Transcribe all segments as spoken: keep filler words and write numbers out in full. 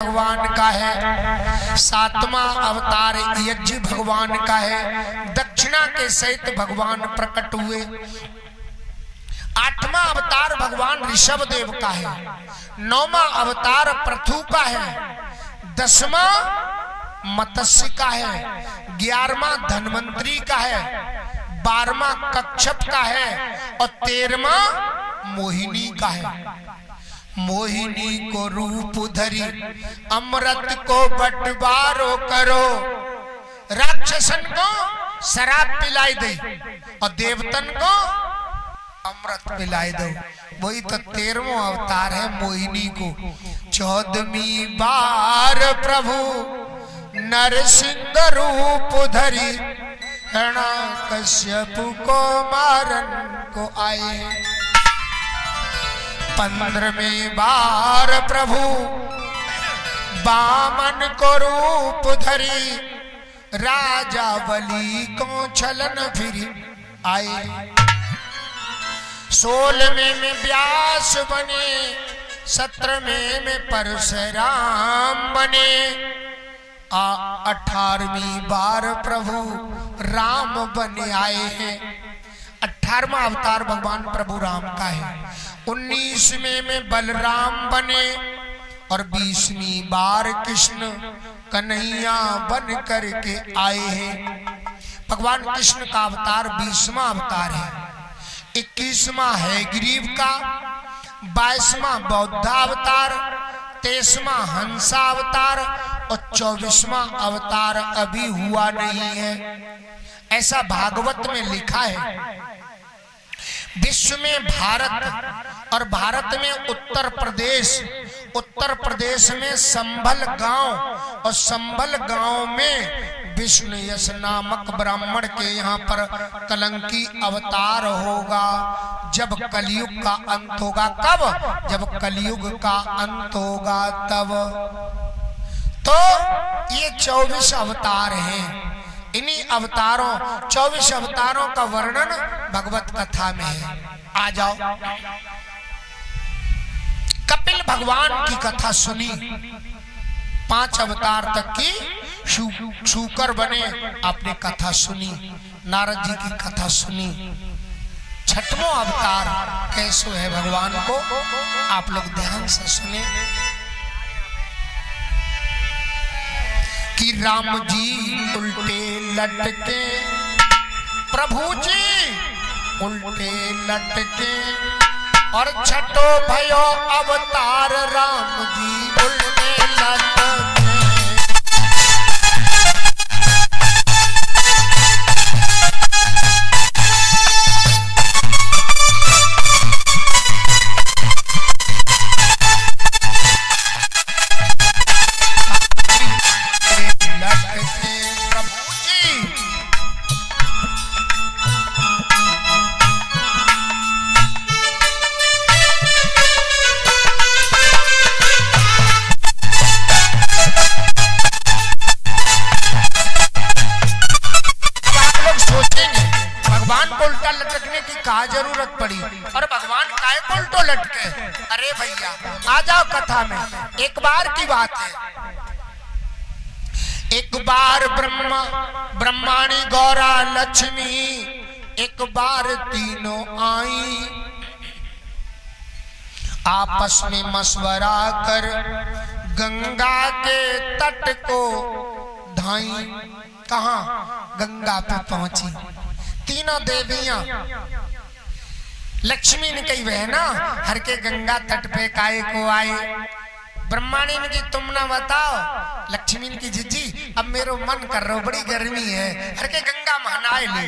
भगवान का है, सातवां अवतार यज्ञ भगवान का है, दक्षिणा के सहित भगवान प्रकट हुए। आठवां अवतार भगवान ऋषभ देव का है, नौवां अवतार पृथु का है, दसवां मत्स्य का है, ग्यारहवां धन्वंतरी का है, बारहवां कच्छप का है और तेरहवां मोहिनी का है। मोहिनी को रूप धरी अमृत को बंटवारो करो, राक्षसन को शराब पिलाई दे और देवतन को अमृत पिलाई दो। वही तो तेरहवां अवतार है मोहिनी को। चौदहवीं बार प्रभु नरसिंह रूप धरी हिरण्यकश्यप को मारन को आए। पंद्रहवीं बार प्रभु बामन को रूप धरी राजा बलि को छलन फिरी आए। सोलहवें में व्यास बने, सत्रहवें में परशुराम बने, अठारहवीं बार प्रभु राम बने आए हैं। अठारहवां अवतार भगवान प्रभु राम का है। उन्नीसवें में बलराम बने और बीसवीं बार कृष्ण कन्हैया बन करके आए हैं। भगवान कृष्ण का अवतार बीसवां अवतार है। इक्कीसवां है गिरीव का, बाईसवां बौद्धावतार, तेईसवां हंसावतार और चौबीसवां अवतार अभी हुआ नहीं है, ऐसा भागवत में लिखा है। विश्व में भारत और भारत में उत्तर प्रदेश, उत्तर प्रदेश में संभल गांव और संभल गांव में विष्णु यश नामक ब्राह्मण के यहाँ पर कलंकी अवतार होगा। जब कलयुग का अंत होगा, कब? जब कलयुग का अंत होगा तब। तो ये चौबीस अवतार हैं। इन्हीं अवतारों चौबीस अवतारों का वर्णन भगवत कथा में है। आ जाओ, कपिल भगवान की कथा सुनी, पांच अवतार तक की शू, शूकर बने, आपने कथा सुनी, नारद जी की कथा सुनी। छठवां अवतार कैसे है भगवान को, आप लोग ध्यान से सुने कि राम जी उल्टे लटके, प्रभु जी उल्टे लटके और छठो भयो अवतार राम जी उल्टे लटके। जरूरत पड़ी और भगवान काय को उल्टो लटके? अरे भैया आ जाओ कथा में। एक बार की बात है, एक बार ब्रह्मा ब्रह्माणी गौरा लक्ष्मी एक बार तीनों आई, आपस में मशवरा कर गंगा के तट को धाई। कहां? गंगा पे पहुंची। तीनों देवियां, लक्ष्मी ने कही बहना हर के गंगा तट पे काहे को आए? ब्रह्माणी ने की तुम ना बताओ। लक्ष्मी ने की जीजी अब मेरो मन कर रहा, बड़ी गर्मी है, हर के गंगा में नहाए ले।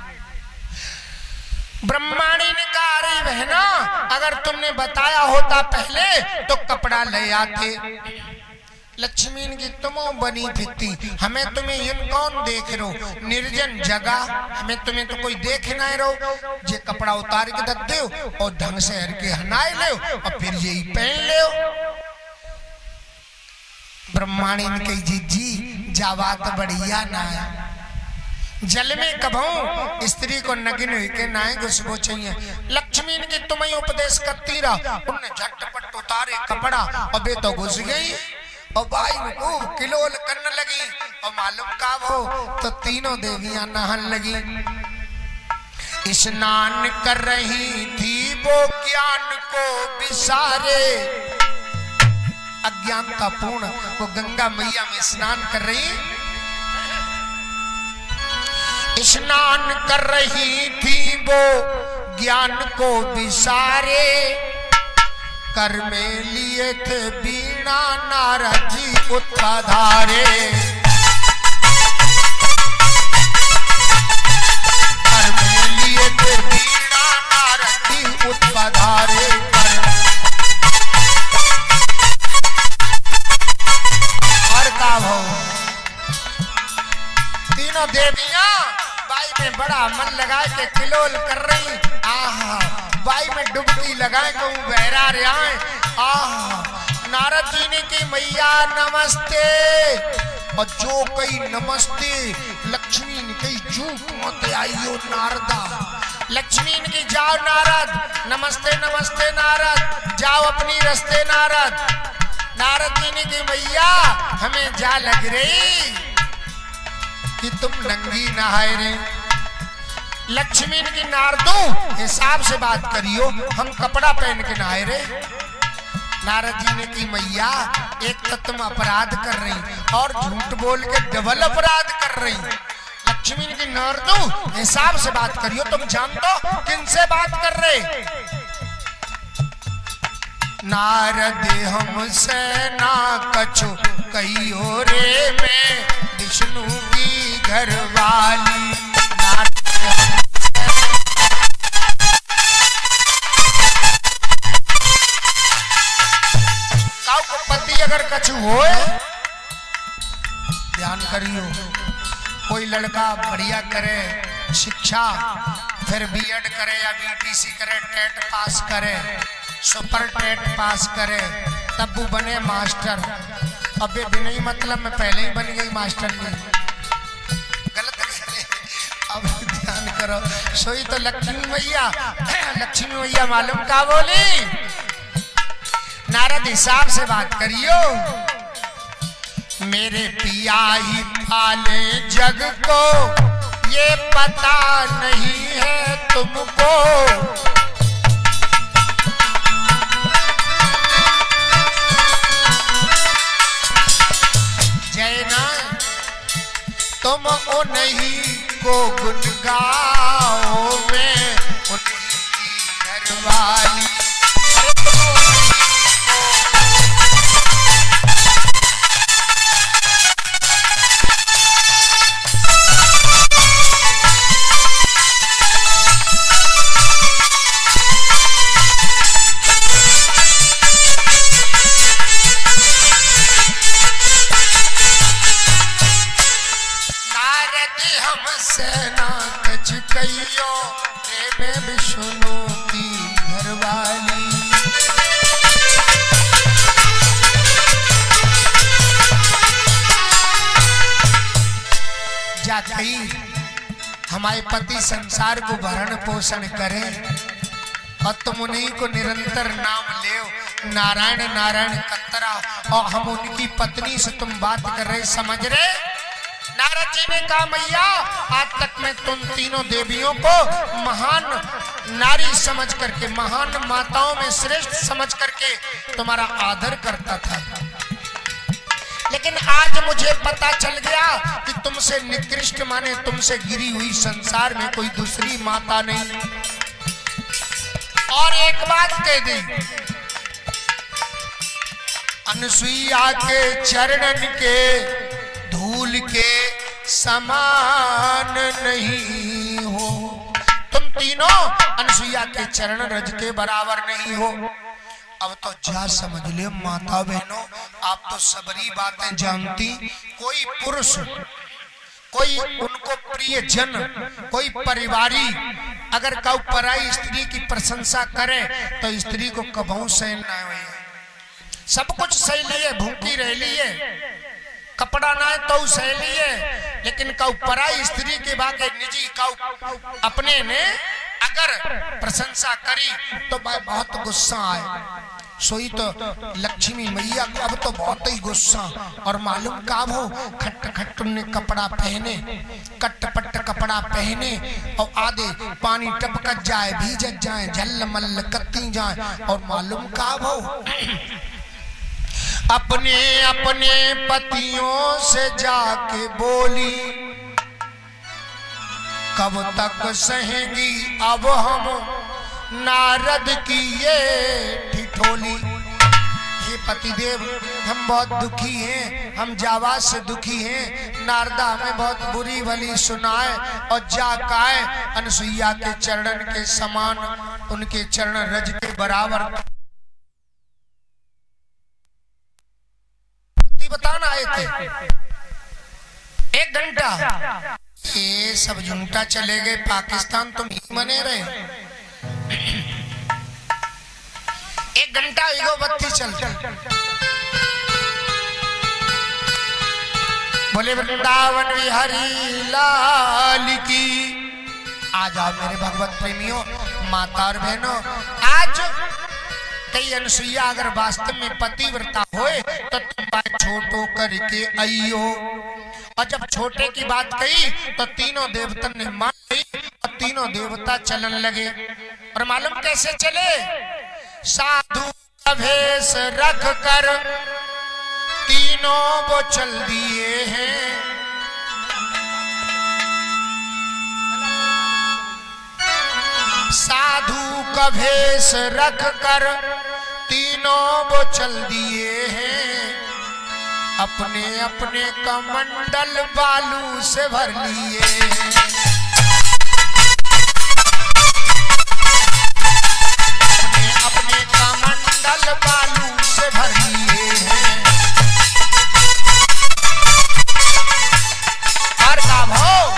ब्रह्माणी ने कहा अरे बहना अगर तुमने बताया होता पहले तो कपड़ा ले आते। लक्ष्मी की तुम बनी फिरती, हमें तुम्हें इन कौन देख रो, निर्जन जगह हमें तुम्हें तो कोई देख ना रहो। जे कपड़ा उतार के रख दो और ढंग से हर के हनाए ले और फिर यही पहन ले। ब्रह्माणी ने कही जी जी जावा तो बढ़िया ना है, जल में कभू स्त्री को नगिन हुई के नाए घुसबो चाहिए। लक्ष्मी ने तुम्हें उपदेश करती रहा, उन्हें झटपट उतारे कपड़ा और बे तो घुस गई और बाई को किलोल करने लगी। और मालूम का वो तो तीनों देवियां नहाने लगी। स्नान कर रही थी वो ज्ञान को विसारे, अज्ञानता पूर्ण वो गंगा मैया में स्नान कर रही स्नान कर रही थी वो ज्ञान को विसारे। कर में लिए थे बीणा नारद जी उत्पधारे। कर में लिए थे बीणा नारद जी उत्पधारे। और का भाव तीनों देवियां बाई में बड़ा मन लगा के किलोल कर रही। आहा बाई में डुबकी लगाए को बहरा रहा है। आहा नारद जी ने की मैया नमस्ते। और जो कही नमस्ते लक्ष्मी ने कही जू मत आइयो नारदा। लक्ष्मी ने की जाओ नारद, नमस्ते नमस्ते नारद, जाओ अपनी रस्ते नारद। नारद जी ने की मैया हमें जा लग रही कि तुम नंगी नहाए रे। लक्ष्मी की नारदो हिसाब से बात करियो, हम कपड़ा पहन के नहाए रे। नारद जी ने की मैया एक तो तुम अपराध कर रही और झूठ बोल के डबल अपराध कर रही। लक्ष्मी की नारदो हिसाब से बात करियो, तुम जानते हो किनसे बात कर रहे। नारद हमसे ना कछु कहियो रे, मैं विष्णु की घरवाली। काऊ को पति अगर कछु होए ध्यान करियो। कोई लड़का बढ़िया करे शिक्षा, फिर बीएड करे या बीटीसी करे, टेट पास करे, सुपर टेट पास करे, तब वो बने मास्टर। अबे भी नहीं मतलब मैं पहले ही बन गई मास्टर नहीं, गलत करे। अब ध्यान करो। सोई तो लक्ष्मी मैया, लक्ष्मी मैया मालूम का बोली, नारद हिसाब से बात करियो। मेरे पिया ही पाले जग को, ये पता नहीं है तुमको। जैना तुम उन्हीं को गुन गाओ, मैं उन्हीं की घरवाली। विष्णु की घरवाली। जा कही हमारे पति संसार को भरण पोषण करें और तुम उन्हीं को निरंतर नाम ले, नारायण नारायण कतरा, और हम उनकी पत्नी से तुम बात कर रहे, समझ रहे। नारद जी ने कहा मैया आज तक मैं तुम तीनों देवियों को महान नारी समझ करके, महान माताओं में श्रेष्ठ समझ करके तुम्हारा आदर करता था, लेकिन आज मुझे पता चल गया कि तुमसे निकृष्ट माने तुमसे गिरी हुई संसार में कोई दूसरी माता नहीं। और एक बात कह दी, अनसुईया के चरणन के धूल के समान नहीं हो। तुम तीनों अनसुईया के चरण रज के बराबर नहीं हो। अब तो जा समझ ले माता बहनों, आप तो सबरी बातें जानती। कोई पुरुष, कोई उनको प्रिय जन, कोई परिवारी अगर कौ पराई स्त्री की प्रशंसा करे तो स्त्री को कबहू सहन ना हुए। सब कुछ सह लिए, भूखी रह लिए, कपड़ा ना है तो सह लिए, लेकिन कौ पराई स्त्री के बाके निजी कौ अपने ने अगर प्रशंसा करी तो बहुत गुस्सा आए। सोई तो लक्ष्मी मैया को अब तो बहुत ही गुस्सा और मालूम का हो खट खट उन्हें कपड़ा पहने कट पट कपड़ा पहने और आधे पानी टपक जाए भीजत जाए झल मल कत्ती जाए और मालूम का हो अपने अपने पतियों से जाके बोली कब तक सहेंगी अब हम नारद की ये ठिठोली। हे पतिदेव हम बहुत दुखी हैं, हम जावा से दुखी हैं, नारदा हमें बहुत बुरी भली सुनाए और जाकाए अनसुईया के चरणन के समान उनके चरण रज के बराबर बताना आए थे। एक घंटा ये सब झूठा चले गए पाकिस्तान तुम ही मने रहे। एक घंटा ईगो बत्ती चल बोले वृंदावन विहरी लाल की। आ जाओ मेरे भगवत प्रेमियों माता और बहनों, आज कई अनसुईया अगर वास्तव में पतिव्रता होए तो तुम बात छोटो करके आइयो। और जब छोटे की बात कही तो तीनों देवतन ने मान ली और तीनों देवता चलन लगे। और मालूम कैसे चले? साधु का भेष रख कर तीनों वो चल दिए हैं। साधु का भेष रख कर तीनों वो चल दिए हैं। अपने अपने कमंडल बालू से भर लिए हैं। अपने अपने कमंडल बालू से भर लिए हैं। और का भाव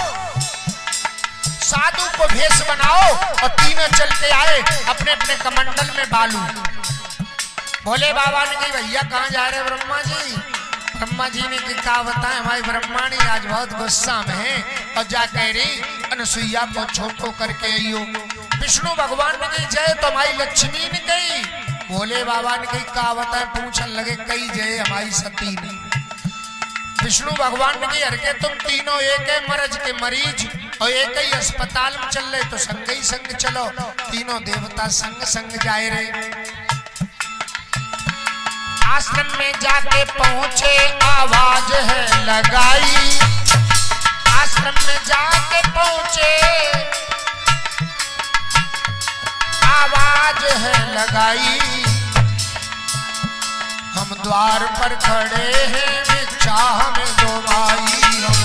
साधु को भेष बनाओ और तीनों चल के आए अपने अपने कमंडल में बालू। भोले बाबा ने कही भैया कहाँ जा रहे ब्रह्मा जी? ब्रह्मा जी ने कहा बताएं हमारी ब्रह्माणी आज बहुत गुस्सा में है और जा कह रही अनसुईया को छोटो करके आइयो। विष्णु भगवान ने कही जय तो हमारी लक्ष्मी ने कही। भोले बाबा ने कही कहा बताएं पूछने लगे कई जय हमारी सती ने। विष्णु भगवान ने कही हर के तुम तीनों एक है मरज के मरीज और एक ही अस्पताल में चल रहे तो संग ही संग चलो। तीनों देवता संग संग जाए रहे। आश्रम में जाके पहुंचे आवाज है लगाई। आश्रम में जाके पहुंचे आवाज है लगाई। हम द्वार पर खड़े हैं भिक्षा हमें दो माई। हम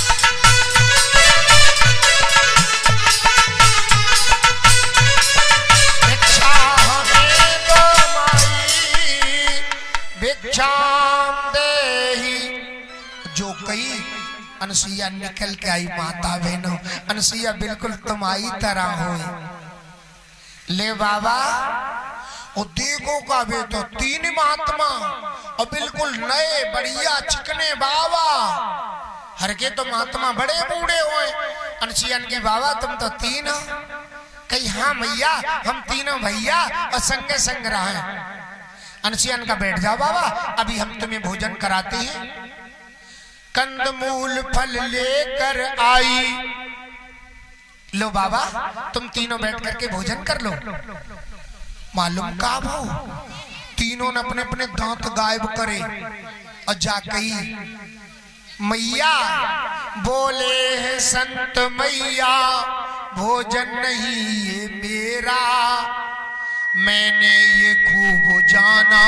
भिक्षा हमें दो माई भिक्षाम देहि। जो कई अनसुईया निकल के आई माता बहनों। अनसुईया बिल्कुल तुम्हारी तरह हो। ले बाबा और देखो का वे तो तीन महात्मा और बिल्कुल नए बढ़िया चिकने बाबा। हर के तो महात्मा बड़े बूढ़े हुए। अनसुईया की बाबा तुम तो तीन हो? कही हाँ मैया हम तीनों भैया और संगे संग रहे। अनसुईया का बैठ जाओ बाबा अभी हम तुम्हें भोजन कराते हैं। कंदमूल फल लेकर आई। लो बाबा तुम तीनों बैठ करके भोजन कर लो। मालूम का भाव तीनों ने अपने अपने दांत गायब करे और जाकई मैया बोले है संत मैया भोजन नहीं ये मेरा मैंने ये खूब जाना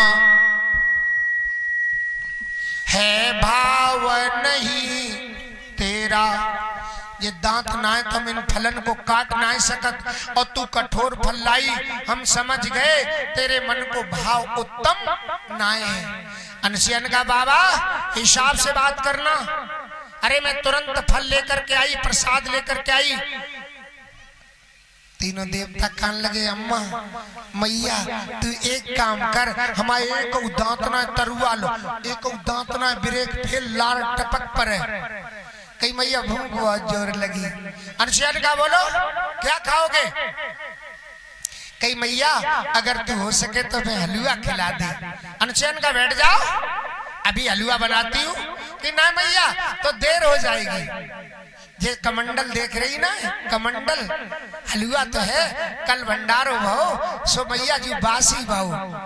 है भाव नहीं तेरा। ये दांत ना है तो हम इन फलन को काट ना सकत और तू कठोर फल लाई हम समझ गए तेरे मन को भाव उत्तम ना है। अनसुईया का बाबा हिसाब से बात करना। अरे मैं तुरंत फल लेकर के आई प्रसाद लेकर के आई। तीनों देवता कान लगे अम्मा मैया तू एक काम कर हमारे एक दांतना तरुआ लो एक दांतना ब्रेक फेल लाल टपक पर है। कई मैया भूख बहुत जोर लगी। अनसुईया का बोलो क्या खाओगे? कही मैया अगर तू हो सके तो मैं हलवा खिला दे। अनचैन का बैठ जाओ, अभी हलवा बनाती हूँ। कि ना मैया तो देर हो जाएगी। ये कमंडल देख रही ना, कमंडल हलवा तो है, कल भंडारो भाओ सो मैया जी बासी भाओ,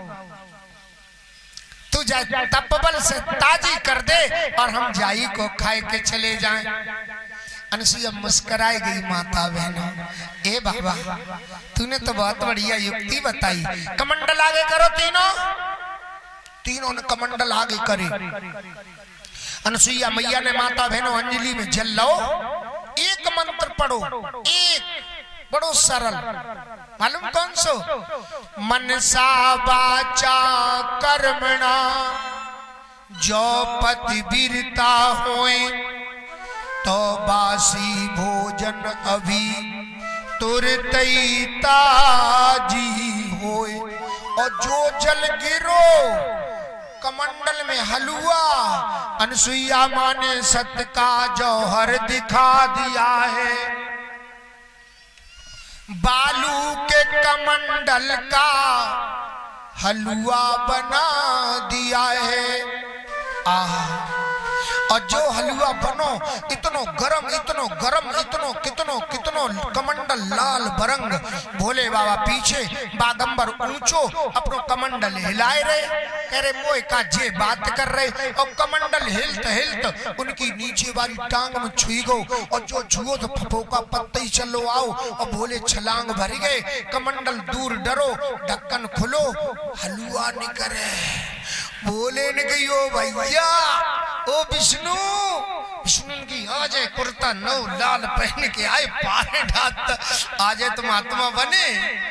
तू जा तपबल से ताजी कर दे और हम जाई को खाए के चले जाएं। अनसुईया मुस्कुराई गई माता बहनों, ए बाबा तूने तो बहुत बढ़िया युक्ति बताई। कमंडल आगे करो, तीनों तीनों ने कमंडल आगे करे। अनसुईया मैया ने माता बहनों अंजलि में जल लो, एक मंत्र पढ़ो, एक बड़ो सरल, मालूम कौन सो? मनसा वाचा कर्मणा जो पति वीरता होए, तो बासी भोजन अभी तुरतई ताजी होए। और जो जल गिरो कमंडल में हलवा, अनसुईया माँ ने सत्य का जौहर दिखा दिया है। बालू के कमंडल का हलवा बना दिया है। आह, और जो हलवा बनो इतनो गरम, इतनो गरम, इतनो कितनो कितनो कमंडल लाल बरंग। भोले बाबा पीछे बागंबर ऊंचो अपनो कमंडल हिलाए रहे, कह रहे मोए का जे बात कर रहे। और कमंडल हिलत हिलत उनकी नीचे वाली टांग में छुई गो, और जो छुओ तो फफोका पत्ते ही चलो आओ। और भोले छलांग भरी गए, कमंडल दूर डरो, ढक्कन खुलो, हलवा निकले। बोले ने कही ओ भैया ओ विष्णु, विष्णु की आज कुर्ता नौ लाल पहन के आए, पारे ढात आज तुम आत्मा बने।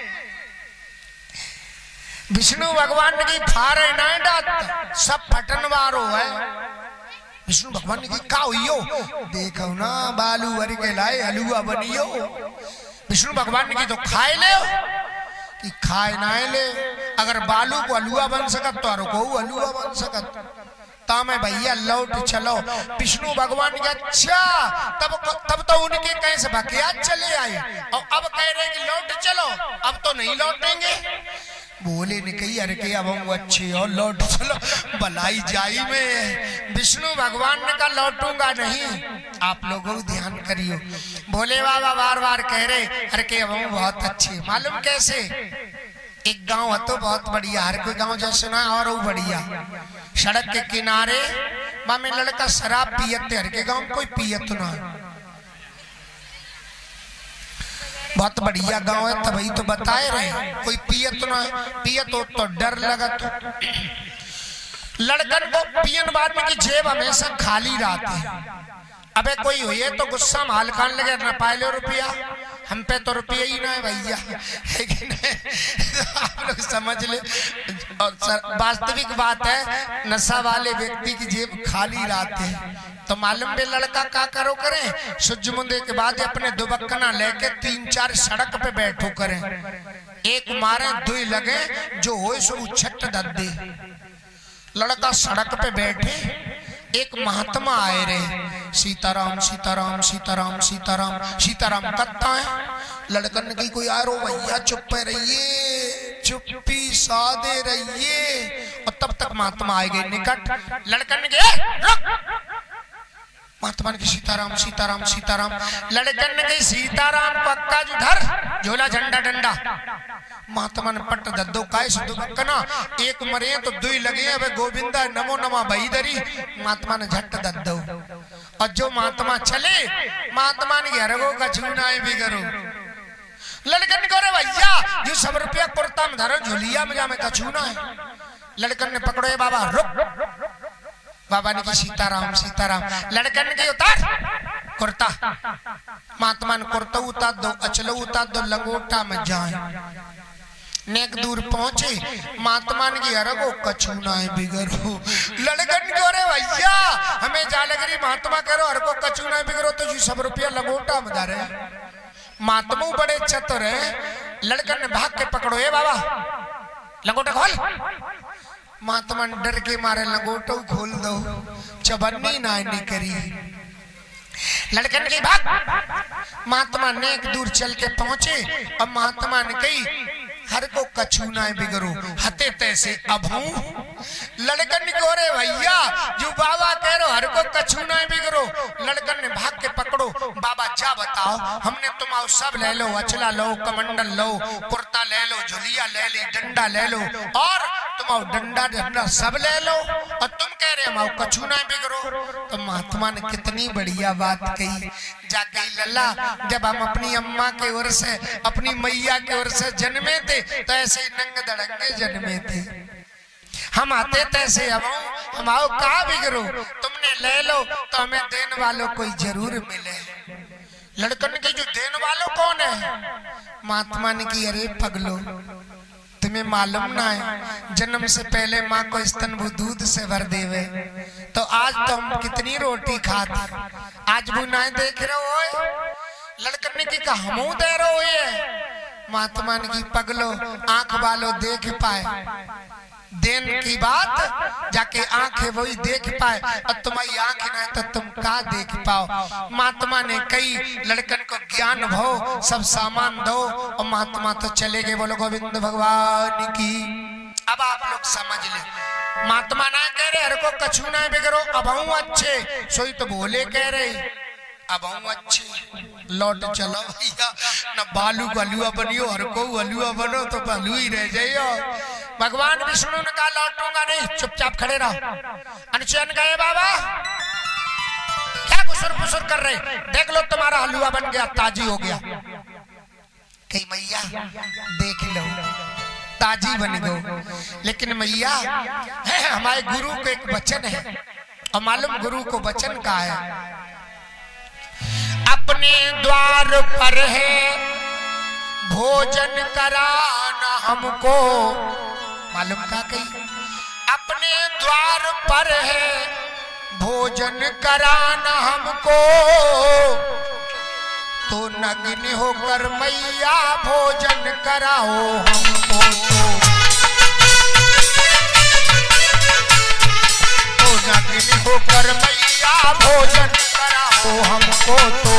विष्णु भगवान की फारे ना डात, सब फटन वारो है। विष्णु भगवान की का हुईयो, देखो ना बालू भर के लाए हलवा बनियो। विष्णु भगवान की तो खाए ले कि खाए ना ले, अगर बालू को हलवा बन सकत तो अरको हलवा बन सकत। ता मैं भैया लौट चलो। विष्णु भगवान के अच्छा तब तब तो उनके कहीं से भकिया चले आए, और अब कह रहे कि लौट चलो, अब तो नहीं लौटेंगे। बोले ने कही अरे के अब हम अच्छे और लौट चलो, भलाई जाई में। विष्णु भगवान ने कहा लौटूंगा नहीं, आप लोगों ध्यान करियो। भोले बाबा बार बार कह रहे अरे के अब हम बहुत अच्छे। मालूम कैसे? एक गांव है तो बहुत बढ़िया, हर कोई गांव जैसे ना और वो बढ़िया। सड़क के किनारे मामे लड़का शराब पियते, हर के गांव कोई पियत ना, बहुत बढ़िया गांव है। तभी तो बताए रहे कोई पियत ना, पियत हो तो डर लगत। लड़कन को पियन बाद में की जेब हमेशा खाली रहती है। अबे कोई हुई तो गुस्सा में हल्कान लगे न पाए लो रुपया, हम पे तो रुपया ही ना है भैया, है कि नहीं? आप लोग समझ ले। और वास्तविक बात है, नशा वाले व्यक्ति की जेब खाली रहती है। तो मालूम बे लड़का का करो करें, सूर्य मुंदे के बाद अपने दुबक्कना लेके तीन चार सड़क पे बैठो करें, एक मारे दुई लगे, जो हो सो छट दे। लड़का सड़क पे बैठे, एक महात्मा आए रहे, सीताराम सीताराम सीताराम सीताराम सीताराम करता है। लड़कन की कोई आ रो भैया चुप रहिए, चुप्पी साधे रहिए। और तब तक महात्मा आए गए निकट। लड़कन के रुक, महात्मा ने सीताराम सीताराम सीताराम। लड़कन ने कही सीताराम पक्का जो धर झोला झंडा डंडा। महात्मा ने पट दद्दो काय सुदुकना, एक मरे तो दुई लगे, अबे गोविंदा नमो नमा भई दरी। महात्मा ने झट दद्दो। और जो महात्मा चले, महात्मा ने घरगो का छूनाए भी करो। लड़कन को रे भैया जो सब रुपया कुर्ता में धरो, झोलिया में जा में कछूना है। लड़कन ने पकड़ो बाबा रुक। बाबा ने की सीताराम सीताराम। लड़कन के उतार कुर्ता। महात्मा ने कुर्ता उतार दो, अचलो उतार दो, लंगोटा में जाए। नेक दूर पहुंचे, महात्मा ने की अरगो कछूना है बिगरो। लड़कन को रे भैया हमें जा लगरी, महात्मा करो अरगो कछूना है बिगरो, तो जी सब रुपया लंगोटा में धारे। महात्मा बड़े चतुर है। लड़कन ने भाग के पकड़ो, ए बाबा लंगोटा खोल। महात्मा ने डर के मारे लंगोटो खोल दो, चबन्नी ना निकरी। लड़कन की भाग। महात्मा ने एक दूर चल के पहुंचे, और महात्मा ने कही हर को कछु ना बिगड़ो हते तैसे अब हूँ लड़कन को रे भैया जो बाबा कह रो हर को कछु ना बिगड़ो। लड़कन ने भाग के पकड़ो बाबा जा बताओ हमने तुम आओ सब ले लो अचला लो कमंडल लो कुर्ता ले लो झुलिया ले ली डंडा ले लो और तुम आओ डंडा डंडा सब ले लो और तुम कह रहे हम आओ कछु ना बिगड़ो। तो महात्मा ने कितनी बढ़िया बात कही जाके लल्ला जब हम अपनी अम्मा के ओर से अपनी मैया के ओर से जन्मे थे तो ऐसे ही नंग दड़ंगे जन्मे थे। हम आते तैसे अब हम आओ कहा बिगड़ो तुमने ले लो तो हमें देने वालों कोई जरूर मिले। लड़कन के जो देने वालों कौन है? महात्मा ने की अरे पगलो तुम्हें मालूम ना है जन्म से पहले माँ को स्तन वो दूध से भर देवे तो आज तो हम कितनी रोटी खाते आज वो ना देख रहे हो। लड़कन ने की कहा हमू दे रहे हो। महात्मा ने की पगलो आंख वालों देख पाए देन की बात जाके आंखें वही देख पाए और तुम्हारी आंखें ना तो तुम का देख पाओ। महात्मा ने कई लड़कन को ज्ञान भो सब सामान दो और महात्मा तो चले गए। बोलो गोविंद भगवान की। अब आप लोग समझ ले महात्मा ना कह रहे हर को कछु ना बिगड़ो अब हूँ अच्छे सोई तो बोले कह रहे अब हूँ अच्छे लौट चलो भैया न बालू को हलुआ बनियो हर को हलुआ बनो तो बालू ही रह जाइयो। भगवान विष्णु ने कहा लौटूंगा नहीं चुपचाप खड़े रहो। अनुचयन गए बाबा क्या गुसुर पुसुर कर रहे देख लो तुम्हारा हलुआ बन गया ताजी हो गया। कही मैया देख लो ताजी बन गो लेकिन मैया है हमारे गुरु को एक वचन है और मालूम गुरु को वचन का है अपने द्वार पर है भोजन कराना हमको। मालूम का कही अपने द्वार पर है भोजन कराना हमको तो नग्न होकर मैया भोजन कराओ हमको तो नग्न होकर मैया भोजन कराओ हमको। तो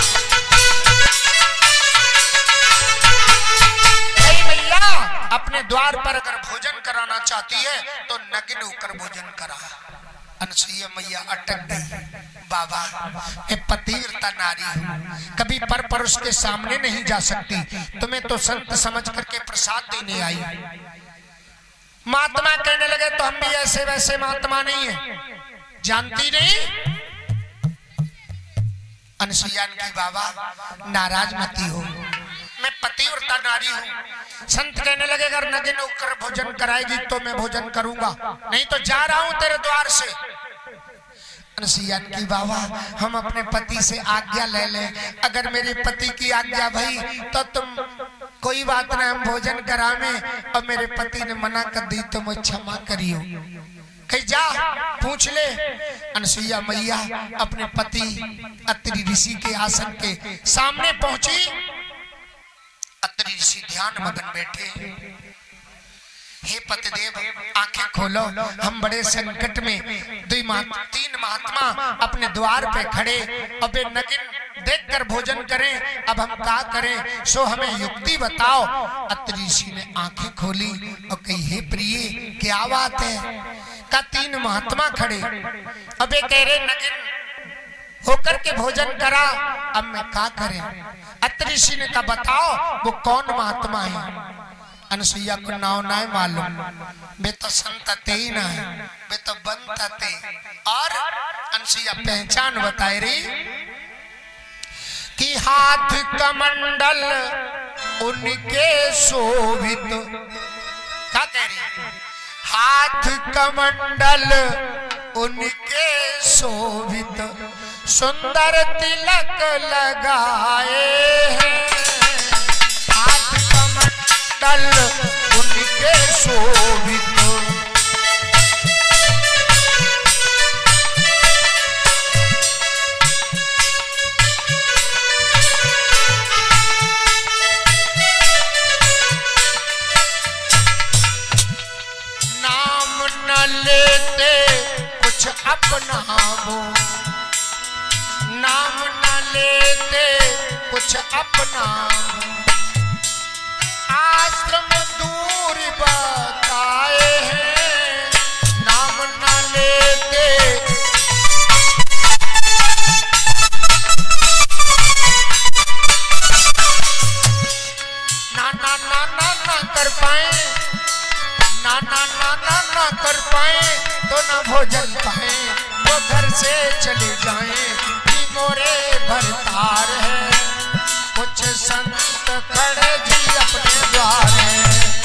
अपने द्वार पर अगर भोजन कराना चाहती है तो नग्न होकर भोजन करा। अनसुईया मैया अटक गई बाबा मैं पतिव्रता नारी हूँ कभी पर पुरुष के सामने नहीं जा सकती तुम्हें तो संत समझ करके प्रसाद देने आई। महात्मा कहने लगे तो हम भी ऐसे वैसे महात्मा नहीं है जानती नहीं। अनसुईया की बाबा नाराज मती हो मैं पतिव्रता नारी हूँ। संत कहने लगे अगर नग्न होकर भोजन कराएगी तो मैं भोजन करूंगा नहीं तो जा रहा हूं तेरे द्वार से। अनसुईया की बाबा हम अपने पति से आज्ञा ले ले अगर मेरे पति की आज्ञा भई तो तुम कोई बात ना हम भोजन करावे और मेरे पति ने मना कर दी तो मुझे क्षमा करियो। कहीं जा पूछ ले। अनसुईया मैया अपने पति अत्रि ऋषि के आसन के सामने पहुंची। अत्रि ऋषि ध्यान मगन बैठे। हे पतिदेव आंखें खोलो हम बड़े संकट में दुई तीन महात्मा अपने द्वार पे खड़े अबे नगिन देखकर भोजन करें अब हम क्या करें सो हमें युक्ति बताओ। अत्रि ऋषि ने आंखें खोली और कही हे प्रिय क्या बात है। का तीन महात्मा खड़े अबे कह रहे नगिन होकर के भोजन करा अब मैं क्या करें। अत्रि ऋषि ने कहा बताओ वो कौन महात्मा है। अनसुईया को नाव ना मालूम वे तो संत ते ही ना है वे तो बनत ते। और अनसुईया पहचान बताए रही कि हाथ कमंडल उनके शोभित। क्या कह रही हाथ कमंडल उनके शोभित सुंदर तिलक लगाए हैं। हाथ कमंडल उनके शोभित नाम न लेते कुछ अपना वो नाम न लेते कुछ अपना आश्रम दूर बताए हैं, नाम न लेते ना ना ना ना ना कर पाए, ना ना ना ना ना कर पाए तो ना भोजन पाए, वो घर से चले जाएं कि मोरे भरतार है। कुछ संत खड़े जी अपने द्वार हैं,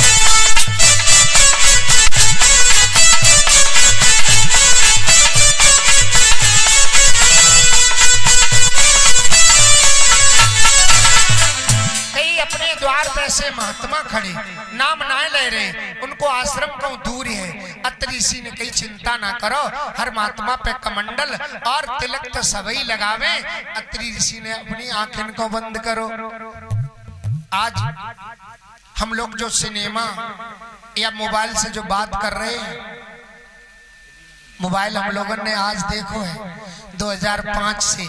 कई अपने द्वार पे ऐसे महात्मा खड़े नाम ना ले रहे, उनको आश्रम को दूर है। अत्रि ऋषि ने कही चिंता ना करो, हर महात्मा पे कमंडल और तिलक तो सभी लगावे। अत्रि ऋषि ने अपनी आंखें को बंद करो। आज हम लोग जो सिनेमा या मोबाइल से जो बात कर रहे हैं, मोबाइल हम लोगों ने आज देखो है दो हज़ार पाँच से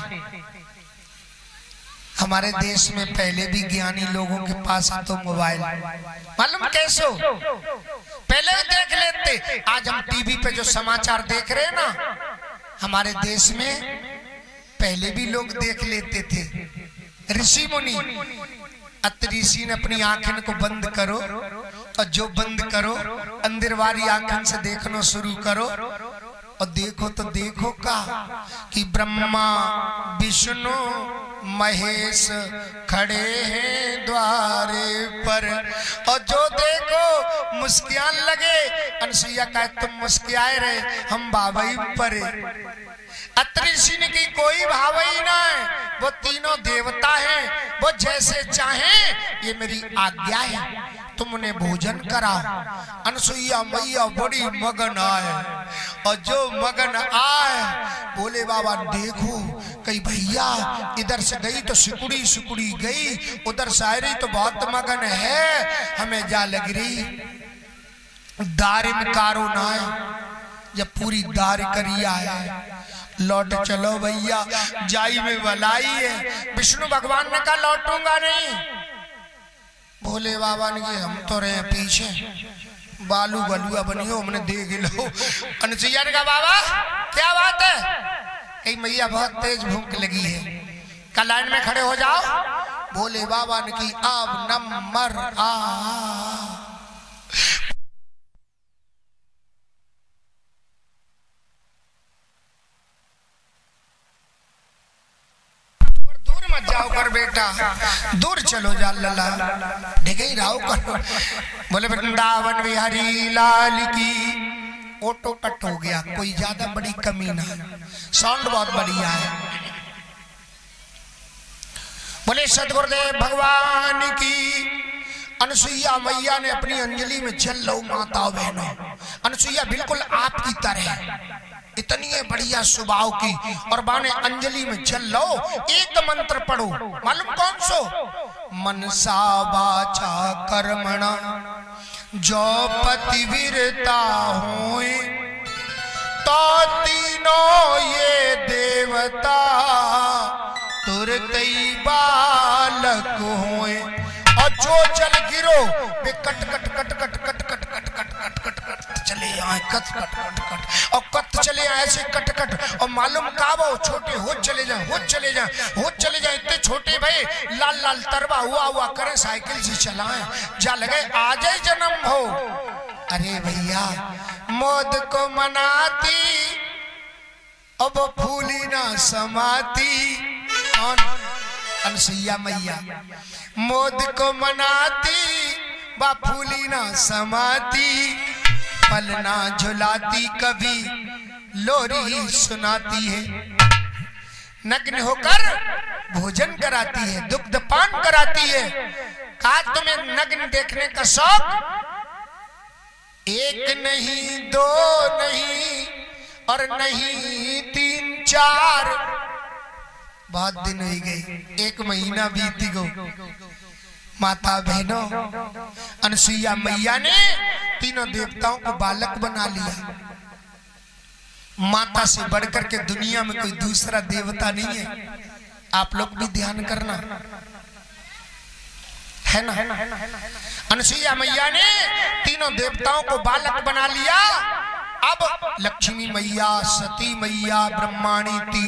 हमारे देश में पहले भी ज्ञानी लोगों के पास तो मोबाइल, मालूम कैसे हो, पहले देख लेते। आज हम टीवी पे जो समाचार देख रहे हैं ना, हमारे देश में पहले भी लोग देख लेते थे। ऋषि मुनि, अत्रि ऋषि ने अपनी आंखें को बंद करो और जो बंद करो अंदर वाली आंखें से देखना शुरू करो और देखो तो देखो का कि ब्रह्मा विष्णु महेश खड़े हैं द्वारे पर, और जो देखो मुस्कियान लगे। अनसुईया कहे तुम मुस्कियाए रहे, हम भावई परे। अत्रि ऋषि ने की कोई भावई ना है, वो तीनों देवता हैं, वो जैसे चाहें ये मेरी आज्ञा है, तुम उन्हें भोजन कराओ। अनसुईया मैया बड़ी मगन आए, और जो मगन आए बोले बाबा देखो कहीं भैया इधर से गई तो सिकुड़ी सिकुड़ी गई, उधर से आ रही तो बहुत मगन है, हमें जा लग रही दारिम कारो ना है। जब पूरी दार करिया है लौट चलो भैया, जाई में भलाई है। विष्णु भगवान ने कहा लौटूंगा नहीं। भोले बाबा ने कहा हम तो रहे पीछे, बालू बलुआ बनियो हमने देख लो। अनसुईया ने कहा बाबा क्या बात है, कहीं मैया बहुत तेज भूख लगी है, कल लाइन में खड़े हो जाओ। भोले बाबा ने की अब नंबर आ जाओ कर बेटा, दूर चलो जा लला ढेगे राव करो। बोले वृंदावन बिहारी लाल की। ऑटो कट हो गया, कोई ज्यादा बड़ी कमी ना, साउंड बहुत बढ़िया है। बोले सतगुरुदेव भगवान की। अनसुईया मैया ने अपनी अंजलि में जल लो माता बहनों। अनसुईया बिल्कुल आपकी तरह इतनी बढ़िया स्वभाव की, और बाने अंजलि में जल लो, एक मंत्र पढ़ो, मालूम कौन सो, मनसा वाचा कर्मणा जो पतिवीरता होए, तो तीनों ये देवता तुरतई बालक होए। और जो जल गिरो वे कट कट कट कट कट कट कट कट कट कट कट चले आए, कट कट कट कट और कट चले आए ऐसे कट कट। और मालूम का वो छोटे हो चले जाए, हो चले जाए, हो चले जाए, इतने छोटे भाई लाल लाल तरवा हुआ हुआ करे, साइकिल से चलाएं, जा लगे आज ही जन्म हो। अरे भैया मौत को मनाती अब फूली ना समाती। कौन? अनसुईया मैया। मोद को मनाती बा फूली ना समाती, पलना झुलाती कभी लोरी सुनाती है। नग्न होकर भोजन कराती है, दुग्ध पान कराती है। कहा तुम्हें नग्न देखने का शौक? एक नहीं दो नहीं और नहीं तीन चार, बहुत दिन हो गई, एक महीना बीत गो। माता बहनों, अनसुईया मैया ने तीनों देवताओं को बालक बना लिया। माता से बढ़कर के दुनिया में कोई दूसरा देवता नहीं है। आप लोग भी ध्यान करना, है ना। अनसुईया मैया ने तीनों देवताओं को बालक बना लिया। अब लक्ष्मी मैया, सती मैया, ब्रह्माणी